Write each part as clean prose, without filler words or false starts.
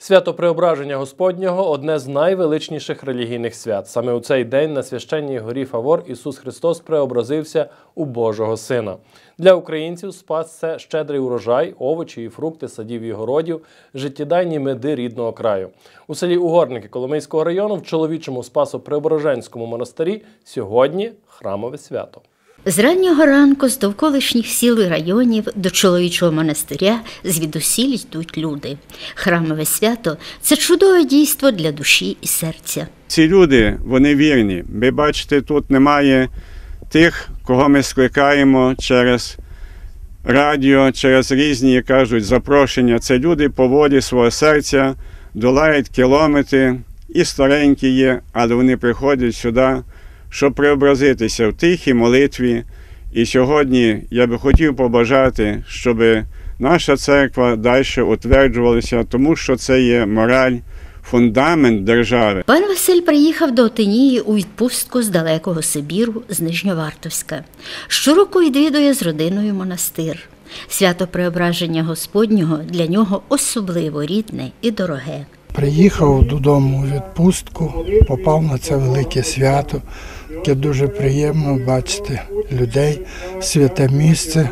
Свято Преображення Господнього – одне з найвеличніших релігійних свят. Саме у цей день на священній горі Фавор Ісус Христос преобразився у Божого Сина. Для українців Спас – це щедрий урожай, овочі і фрукти садів і городів, життєдайні меди рідного краю. У селі Угорники Коломийського району в чоловічому Спасо-Преображенському монастирі сьогодні храмове свято. З раннього ранку з довколишніх сіл і районів до чоловічого монастиря звідусіль йдуть люди. Храмове свято – це чудове дійство для душі і серця. Ці люди, вони вірні. Ви бачите, тут немає тих, кого ми скликаємо через радіо, через різні, як кажуть, запрошення. Це люди по волі свого серця, долають кілометри, і старенькі є, але вони приходять сюди, щоб преобразитися в тихій молитві. І сьогодні я би хотів побажати, щоб наша церква далі утверджувалася, тому що це є мораль, фундамент держави. Пан Василь приїхав до Отинії у відпустку з далекого Сибіру, з Нижньовартовська. Щороку відвідує з родиною монастир. Свято Преображення Господнього для нього особливо рідне і дороге. Приїхав додому у відпустку, попав на це велике свято, яке дуже приємно бачити людей, святе місце.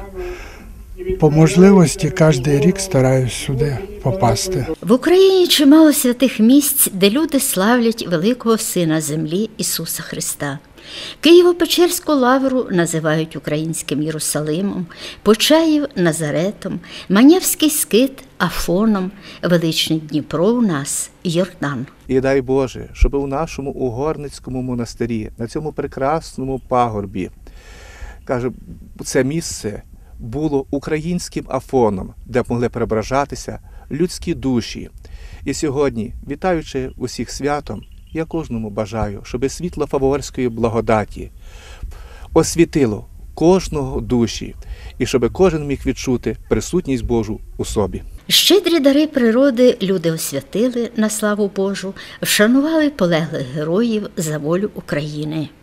По можливості кожен рік стараюсь сюди попасти. В Україні чимало святих місць, де люди славлять великого Сина землі Ісуса Христа. Києво-Печерську лавру називають українським Єрусалимом, Почаїв – Назаретом, Манявський скит – Афоном, величний Дніпро у нас – Йордан. І дай Боже, щоб у нашому Угорницькому монастирі, на цьому прекрасному пагорбі, каже, це місце було українським Афоном, де могли преображатися людські душі. І сьогодні, вітаючи усіх святом, я кожному бажаю, щоб світло Фаворської благодаті освітило кожного душі, і щоб кожен міг відчути присутність Божу у собі. Щедрі дари природи люди освятили на славу Божу, вшанували полеглих героїв за волю України.